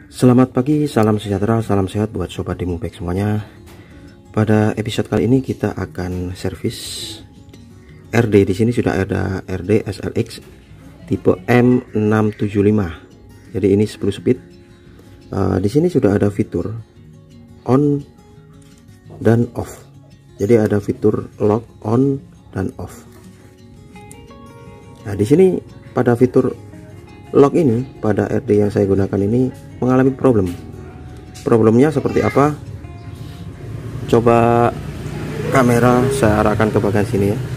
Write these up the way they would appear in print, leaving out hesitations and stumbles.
Selamat pagi, salam sejahtera, salam sehat buat sobat Demobike semuanya. Pada episode kali ini kita akan servis RD. Di sini sudah ada RD SLX tipe M675. Jadi ini 10 speed. Di sini sudah ada fitur on dan off. Jadi ada fitur lock on dan off. Nah, di sini pada fitur lock ini, pada RD yang saya gunakan ini mengalami problem. Problemnya seperti apa? Coba kamera saya arahkan ke bagian sini ya.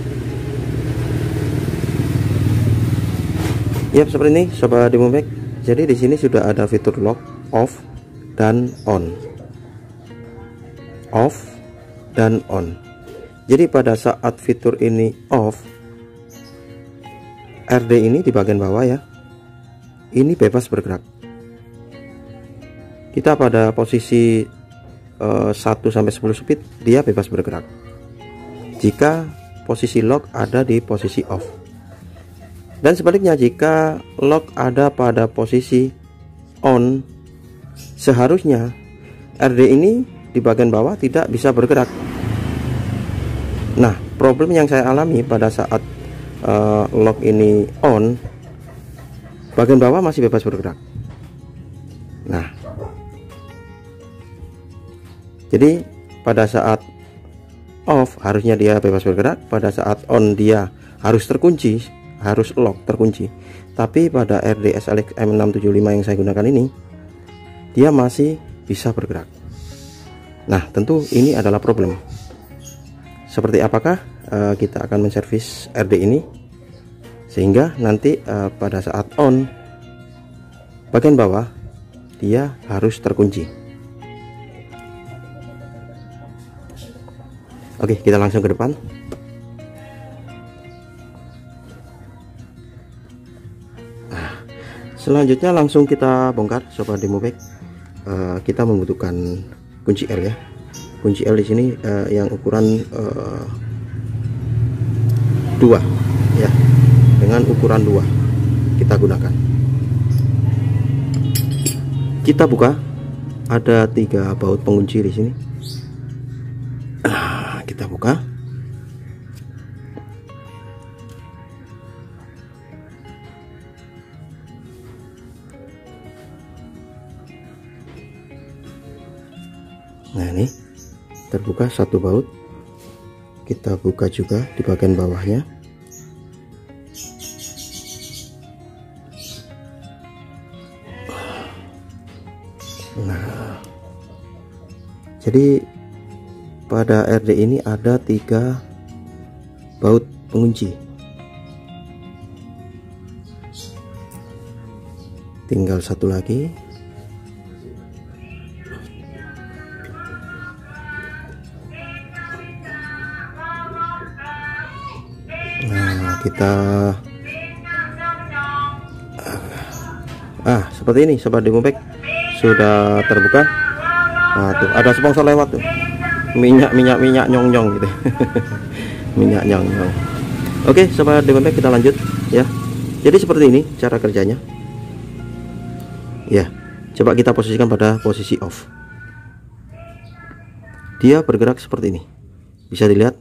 Yap, seperti ini sobat Demobike. Jadi di sini sudah ada fitur lock, off dan on. Off dan on. Jadi pada saat fitur ini off, RD ini di bagian bawah ya, ini bebas bergerak. Kita pada posisi 1 sampai 10 speed dia bebas bergerak. Jika posisi lock ada di posisi off. Dan sebaliknya, jika lock ada pada posisi on, seharusnya RD ini di bagian bawah tidak bisa bergerak. Nah, problem yang saya alami pada saat lock ini on, bagian bawah masih bebas bergerak. Nah, jadi pada saat off harusnya dia bebas bergerak, pada saat on dia harus terkunci, harus lock terkunci. Tapi pada RD SLX M675 yang saya gunakan ini, dia masih bisa bergerak. Nah, tentu ini adalah problem. Seperti apakah kita akan menservis RD ini sehingga nanti pada saat on, bagian bawah dia harus terkunci. Oke, kita langsung ke depan. Nah, selanjutnya langsung kita bongkar sobat Demobike. Kita membutuhkan kunci L ya. Kunci L di sini yang ukuran 2 ya. Dengan ukuran 2 kita gunakan. Kita buka, ada 3 baut pengunci di sini. Kita buka. Nah, ini terbuka 1 baut. Kita buka juga di bagian bawahnya. Nah, jadi pada RD ini ada 3 baut pengunci. Tinggal 1 lagi. Nah, kita seperti ini sobat Demobike, sudah terbuka. Nah, tuh ada sponsor lewat tuh. Minyak nyong gitu. Minyak nyong. Oke sobat Demobike, kita lanjut ya. Jadi seperti ini cara kerjanya ya. Coba kita posisikan pada posisi off, dia bergerak seperti ini, bisa dilihat.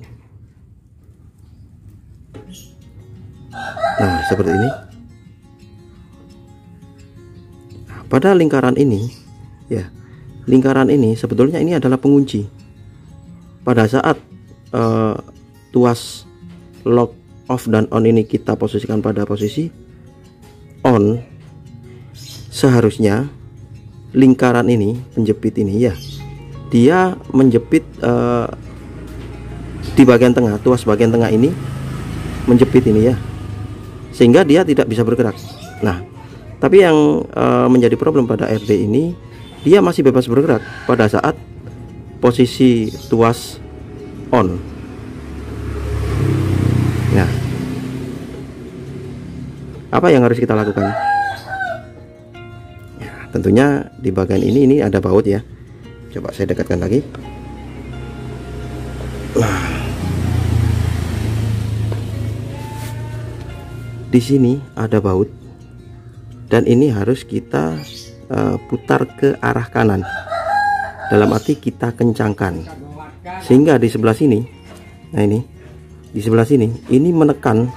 Nah, seperti ini. Nah, pada lingkaran ini ya, lingkaran ini sebetulnya ini adalah pengunci. Pada saat tuas lock, off dan on ini kita posisikan pada posisi on, seharusnya lingkaran ini, penjepit ini ya, dia menjepit di bagian tengah, tuas bagian tengah ini menjepit ini ya, sehingga dia tidak bisa bergerak. Nah, tapi yang menjadi problem pada RD ini, dia masih bebas bergerak pada saat posisi tuas on. Nah, apa yang harus kita lakukan? Ya, tentunya di bagian ini ada baut ya. Coba saya dekatkan lagi. Di sini ada baut dan ini harus kita putar ke arah kanan, dalam arti kita kencangkan, sehingga di sebelah sini, nah ini di sebelah sini, ini menekan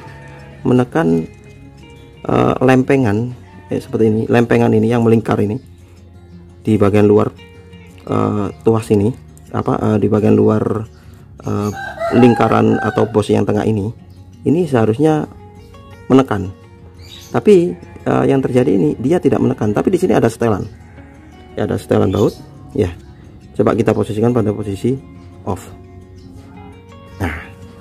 lempengan seperti ini, lempengan ini yang melingkar ini di bagian luar tuas ini, di bagian luar lingkaran atau bos yang tengah ini seharusnya menekan, tapi yang terjadi ini dia tidak menekan, tapi di sini ada setelan, ya, ada setelan baut, ya. Coba kita posisikan pada posisi off. Nah,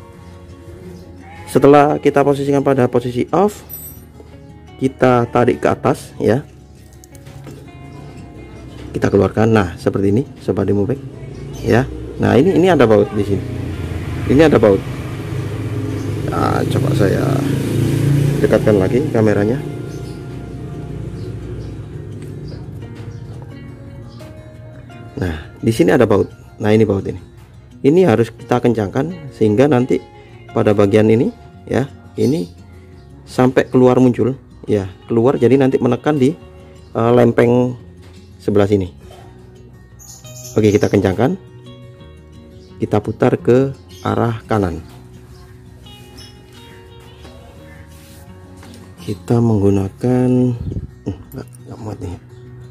setelah kita posisikan pada posisi off, kita tarik ke atas, ya, kita keluarkan. Nah, seperti ini, sobat Demobag, ya. Nah, ini ada baut di sini, ini ada baut. Nah, coba saya dekatkan lagi kameranya. Nah, di sini ada baut. Nah, ini baut ini. Ini harus kita kencangkan sehingga nanti pada bagian ini, ya, ini sampai keluar muncul, ya, keluar. Jadi nanti menekan di lempeng sebelah sini. Oke, kita kencangkan. Kita putar ke arah kanan. Kita menggunakan nggak muat nih.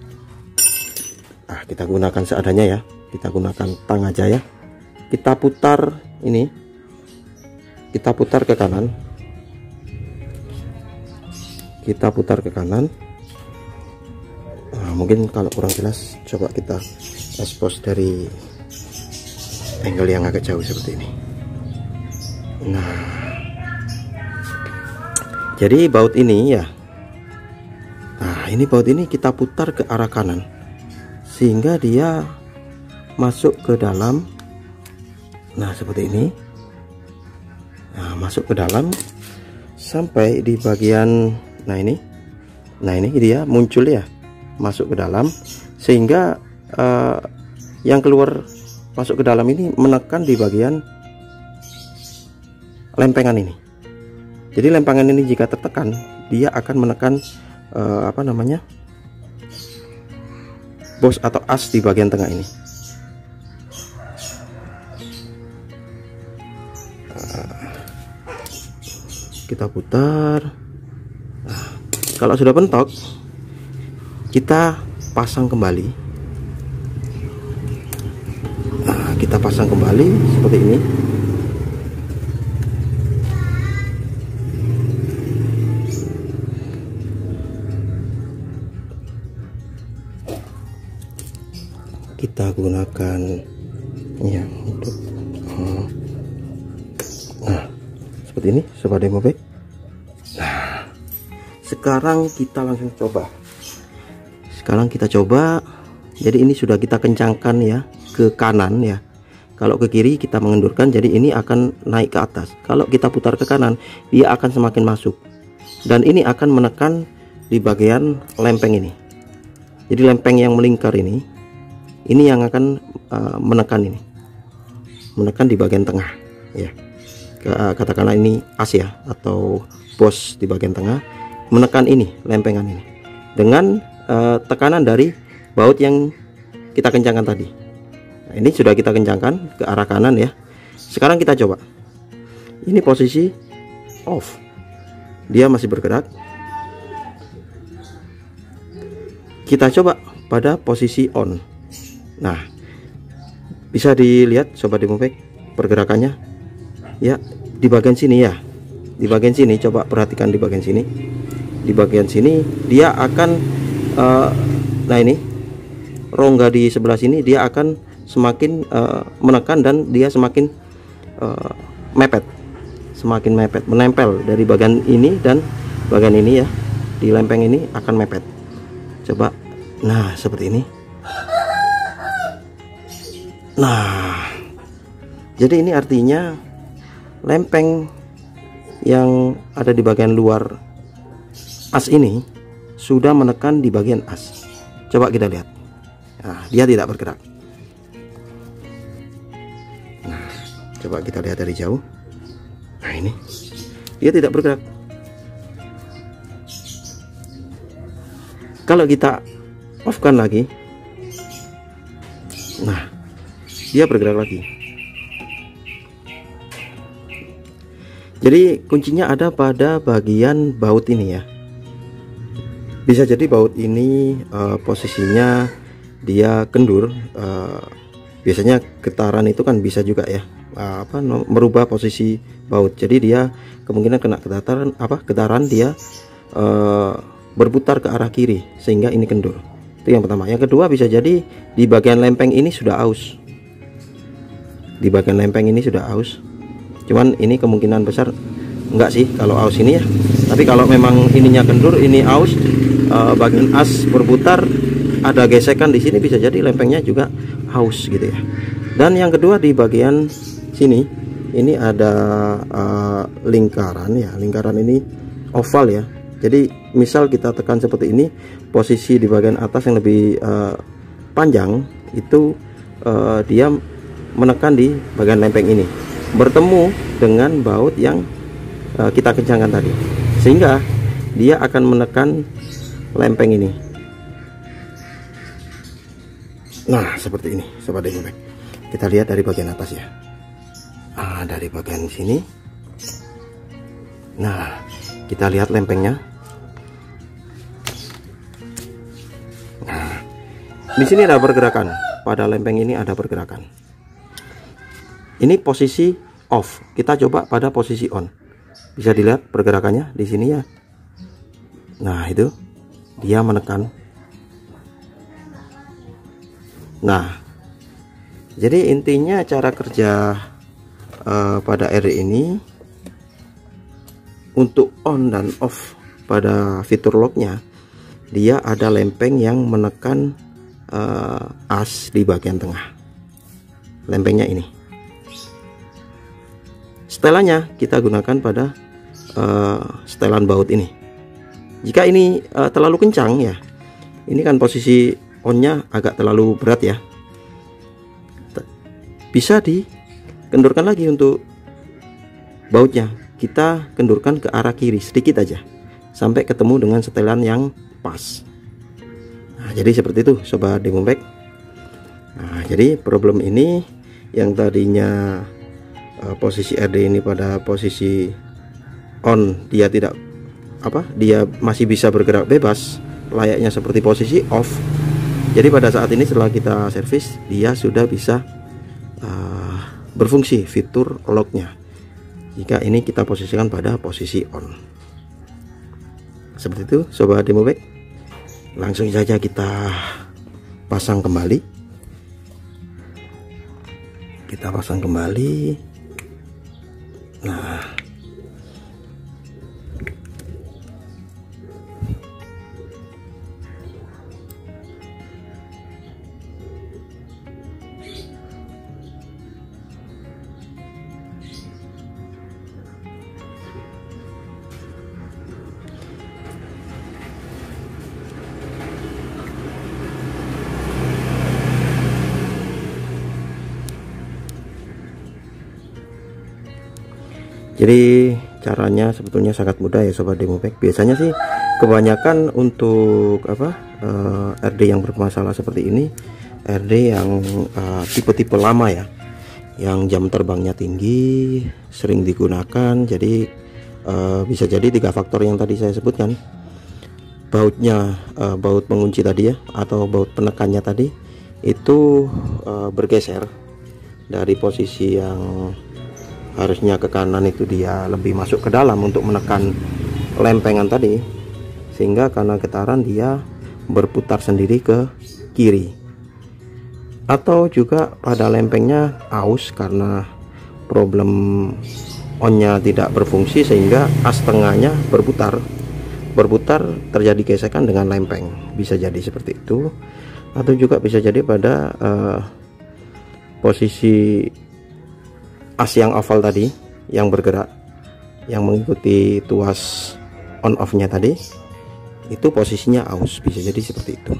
Kita gunakan seadanya, ya. Kita gunakan tang aja, ya. Kita putar ini, kita putar ke kanan, kita putar ke kanan. Nah, mungkin kalau kurang jelas, coba kita expose dari angle yang agak jauh seperti ini. Nah, jadi baut ini, ya, nah ini baut ini kita putar ke arah kanan sehingga dia masuk ke dalam. Nah, seperti ini. Nah, masuk ke dalam sampai di bagian, nah ini dia muncul, ya, masuk ke dalam sehingga yang keluar masuk ke dalam ini menekan di bagian lempengan ini. Jadi lempengan ini jika tertekan, dia akan menekan bos atau as di bagian tengah ini. Kita putar. Nah, kalau sudah bentok, kita pasang kembali. Nah, kita pasang kembali seperti ini. Kita gunakan, ya, untuk nah, seperti ini, sobat Demobag. Nah, sekarang kita langsung coba. Sekarang kita coba. Jadi ini sudah kita kencangkan, ya, ke kanan, ya. Kalau ke kiri kita mengendurkan, jadi ini akan naik ke atas. Kalau kita putar ke kanan, dia akan semakin masuk. Dan ini akan menekan di bagian lempeng ini. Jadi lempeng yang melingkar ini yang akan menekan ini. Menekan di bagian tengah, ya. Katakanlah ini as, ya, atau bos di bagian tengah, menekan ini lempengan ini dengan tekanan dari baut yang kita kencangkan tadi. Nah, ini sudah kita kencangkan ke arah kanan, ya. Sekarang kita coba. Ini posisi off, dia masih bergerak. Kita coba pada posisi on. Nah, bisa dilihat sobat Demobag pergerakannya, ya, di bagian sini, ya, di bagian sini. Coba perhatikan di bagian sini. Di bagian sini dia akan nah ini rongga di sebelah sini dia akan semakin menekan dan dia semakin mepet, semakin mepet, menempel dari bagian ini dan bagian ini, ya, di lempeng ini akan mepet. Coba, nah seperti ini. Nah, jadi ini artinya lempeng yang ada di bagian luar as ini sudah menekan di bagian as. Coba kita lihat. Nah, dia tidak bergerak. Nah, coba kita lihat dari jauh. Nah, ini dia tidak bergerak. Kalau kita off kan lagi. Nah, dia bergerak lagi. Jadi kuncinya ada pada bagian baut ini ya. Bisa jadi baut ini posisinya dia kendur. Biasanya getaran itu kan bisa juga ya merubah posisi baut. Jadi dia kemungkinan kena getaran dia berputar ke arah kiri sehingga ini kendur. Itu yang pertama. Yang kedua, bisa jadi di bagian lempeng ini sudah aus. Di bagian lempeng ini sudah aus. Cuman ini kemungkinan besar enggak sih kalau aus ini ya. Tapi kalau memang ininya kendur, ini aus, bagian as berputar, ada gesekan di sini, bisa jadi lempengnya juga aus gitu ya. Dan yang kedua, di bagian sini ini ada lingkaran ya. Lingkaran ini oval ya. Jadi misal kita tekan seperti ini, posisi di bagian atas yang lebih panjang itu dia menekan di bagian lempeng ini, bertemu dengan baut yang kita kencangkan tadi, sehingga dia akan menekan lempeng ini. Nah, seperti ini sobat Demoback. Kita lihat dari bagian atas ya. Dari bagian sini. Nah, kita lihat lempengnya. Nah, di sini ada pergerakan. Pada lempeng ini ada pergerakan. Ini posisi off. Kita coba pada posisi on. Bisa dilihat pergerakannya di sini ya. Nah, itu dia menekan. Nah, jadi intinya cara kerja pada RD ini untuk on dan off pada fitur locknya, dia ada lempeng yang menekan as di bagian tengah. Lempengnya ini. Setelannya kita gunakan pada setelan baut ini. Jika ini terlalu kencang ya, ini kan posisi onnya agak terlalu berat ya, bisa dikendurkan lagi untuk bautnya. Kita kendurkan ke arah kiri sedikit aja sampai ketemu dengan setelan yang pas. Nah, jadi seperti itu sobat Demoback. Nah, jadi problem ini yang tadinya posisi RD ini pada posisi on, dia tidak dia masih bisa bergerak bebas layaknya seperti posisi off. Jadi pada saat ini setelah kita servis, dia sudah bisa berfungsi fitur locknya jika ini kita posisikan pada posisi on. Seperti itu sobat Demoback. Langsung saja kita pasang kembali. Kita pasang kembali. Nah, jadi caranya sebetulnya sangat mudah ya sobat Demoback. Biasanya sih kebanyakan untuk RD yang bermasalah seperti ini, RD yang tipe-tipe lama ya, yang jam terbangnya tinggi, sering digunakan. Jadi bisa jadi 3 faktor yang tadi saya sebutkan. Bautnya, baut pengunci tadi ya, atau baut penekannya tadi itu bergeser dari posisi yang harusnya ke kanan, itu dia lebih masuk ke dalam untuk menekan lempengan tadi, sehingga karena getaran dia berputar sendiri ke kiri. Atau juga pada lempengnya aus karena problem onnya tidak berfungsi, sehingga as tengahnya berputar terjadi gesekan dengan lempeng. Bisa jadi seperti itu. Atau juga bisa jadi pada posisi as yang oval tadi yang bergerak, yang mengikuti tuas on off nya tadi, itu posisinya aus. Bisa jadi seperti itu.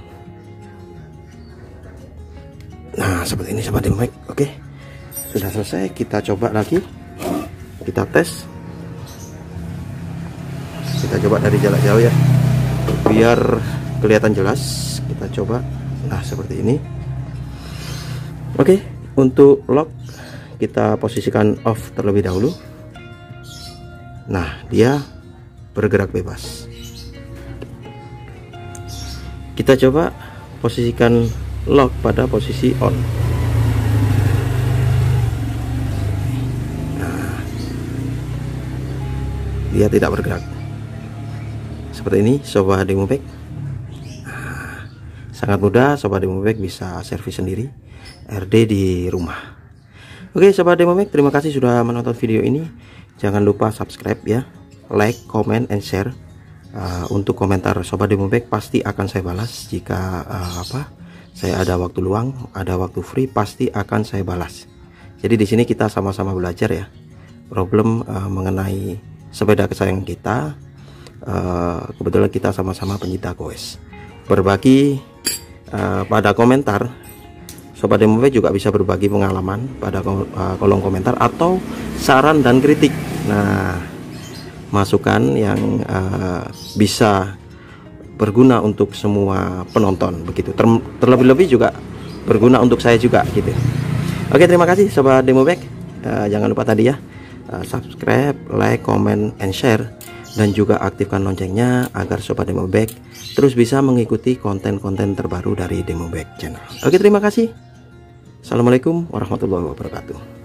Nah, seperti ini sobat Demoback. Oke, sudah selesai. Kita coba lagi, kita tes, kita coba dari jarak jauh ya, biar kelihatan jelas. Kita kita coba. Nah, seperti ini. Oke, untuk lock kita posisikan off terlebih dahulu. Nah, dia bergerak bebas. Kita coba posisikan lock pada posisi on. Nah, dia tidak bergerak. Seperti ini Sobat Demobag. Nah, sangat mudah, Sobat Demobag bisa servis sendiri RD di rumah. Oke Sobat Demobag, terima kasih sudah menonton video ini. Jangan lupa subscribe ya, like, comment, and share. Untuk komentar Sobat Demobag pasti akan saya balas. Jika saya ada waktu luang, ada waktu free, pasti akan saya balas. Jadi di sini kita sama-sama belajar ya, problem mengenai sepeda kesayangan kita. Kebetulan kita sama-sama pencinta goes. Berbagi pada komentar, Sobat Demobag juga bisa berbagi pengalaman pada kolom komentar atau saran dan kritik. Nah, masukan yang bisa berguna untuk semua penonton begitu. Terlebih-lebih juga berguna untuk saya juga gitu. Oke, terima kasih Sobat Demobag. Jangan lupa tadi ya, subscribe, like, comment, and share, dan juga aktifkan loncengnya agar Sobat Demobag terus bisa mengikuti konten-konten terbaru dari Demobag Channel. Oke, terima kasih. Assalamualaikum warahmatullahi wabarakatuh.